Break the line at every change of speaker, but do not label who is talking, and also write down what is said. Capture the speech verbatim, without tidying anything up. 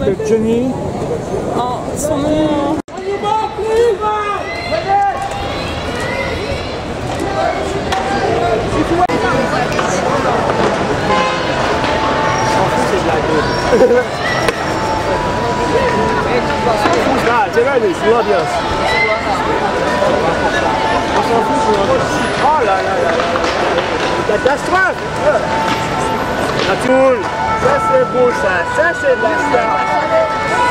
s'appelle Johnny.
Oh, son nom.
Ah, c'est là, il est bien. On s'en fout. Oh là là là là. Catastrophe. La toule. Ça c'est beau ça. Ça c'est de la star.